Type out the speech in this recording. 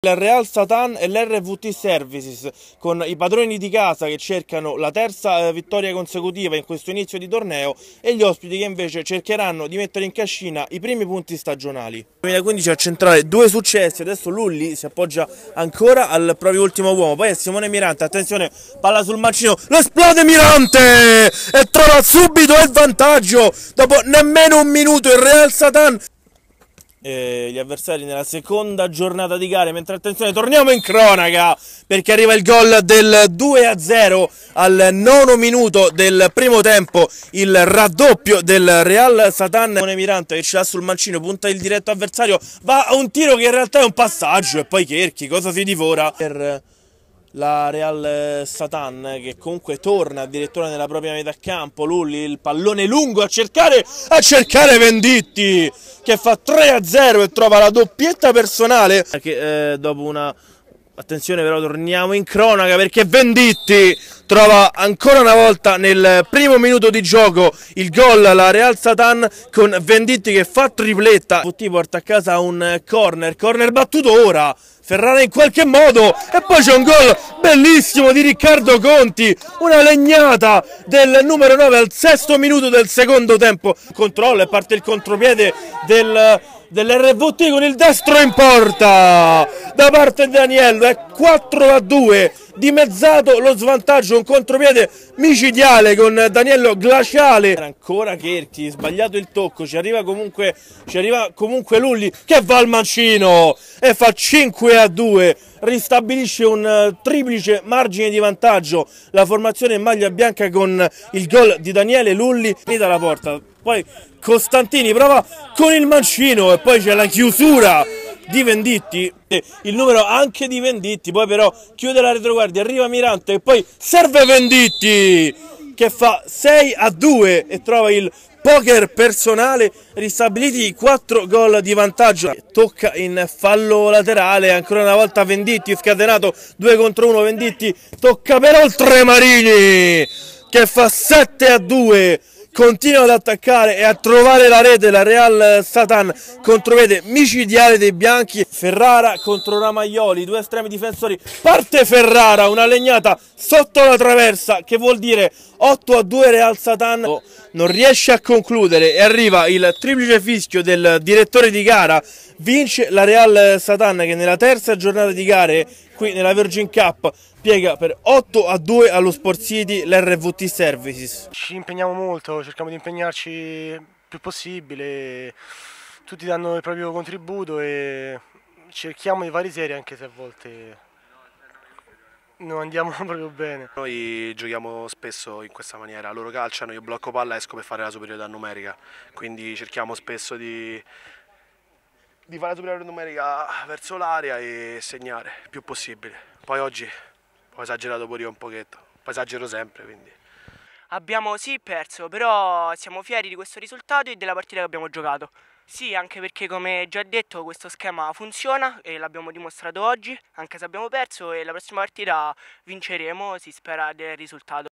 Il Real Satan e l'RVT Services, con i padroni di casa che cercano la terza vittoria consecutiva in questo inizio di torneo e gli ospiti che invece cercheranno di mettere in cascina i primi punti stagionali. Nel 2015 a centrale 2 successi, adesso Lulli si appoggia ancora al proprio ultimo uomo, poi è Simone Mirante, attenzione, palla sul mancino, lo esplode Mirante e trova subito il vantaggio dopo nemmeno un minuto il Real Satan. Gli avversari nella seconda giornata di gare, mentre attenzione, torniamo in cronaca perché arriva il gol del 2-0 al 9° minuto del primo tempo, il raddoppio del Real Satan. Simone Mirante che ce l'ha sul mancino, punta il diretto avversario, va a un tiro che in realtà è un passaggio e poi Cherchi cosa si divora per la Real Satan, che comunque torna addirittura nella propria metà campo. Lulli, il pallone lungo a cercare Venditti che fa 3-0 e trova la doppietta personale che dopo una... Attenzione però, torniamo in cronaca perché Venditti trova ancora una volta nel primo minuto di gioco il gol alla Real Satan, con Venditti che fa tripletta. Putti porta a casa un corner battuto ora, Ferrara in qualche modo, e poi c'è un gol bellissimo di Riccardo Conti, una legnata del numero 9 al 6° minuto del secondo tempo. Controllo e parte il contropiede dell'RVT con il destro in porta da parte di Daniello, è 4-2, dimezzato lo svantaggio, un contropiede micidiale con Daniello glaciale. Ancora Cherchi, sbagliato il tocco, ci arriva comunque Lulli che va al mancino e fa 5-2, ristabilisce un triplice margine di vantaggio la formazione in maglia bianca con il gol di Daniele Lulli dalla porta. Poi Costantini prova con il mancino e poi c'è la chiusura di Venditti, il numero anche di Venditti, poi però chiude la retroguardia, arriva Mirante e poi serve Venditti che fa 6-2 e trova il poker personale, ristabiliti 4 gol di vantaggio. Tocca in fallo laterale, ancora una volta Venditti, scatenato 2 contro 1, Venditti tocca per Oltremarini che fa 7-2. Continua ad attaccare e a trovare la rete la Real Satan, contropiede micidiale dei bianchi. Ferrara contro Ramaioli, 2 estremi difensori, parte Ferrara, una legnata sotto la traversa che vuol dire 8-2 Real Satan. Non riesce a concludere e arriva il triplice fischio del direttore di gara, vince la Real Satan che nella terza giornata di gare qui nella Virgin Cup piega per 8-2 allo Sport City l'RVT Services. Ci impegniamo molto, cerchiamo di impegnarci il più possibile, tutti danno il proprio contributo e cerchiamo di fare serie anche se a volte non andiamo proprio bene. Noi giochiamo spesso in questa maniera, loro calciano, io blocco palla e esco per fare la superiorità numerica, quindi cerchiamo spesso di fare la superiorità numerica verso l'area e segnare il più possibile. Poi oggi ho esagerato pure io un pochetto, poi esagero sempre, quindi. Abbiamo sì perso, però siamo fieri di questo risultato e della partita che abbiamo giocato. Sì, anche perché come già detto questo schema funziona e l'abbiamo dimostrato oggi, anche se abbiamo perso, e la prossima partita vinceremo, si spera del risultato.